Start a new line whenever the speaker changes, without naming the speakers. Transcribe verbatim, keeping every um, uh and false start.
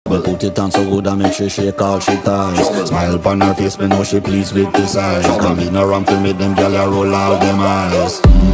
Well, put it on so good and make she shake all she ties. Smile upon her face, me know she pleased with this eyes. Come in around to make them gyal a roll out them eyes.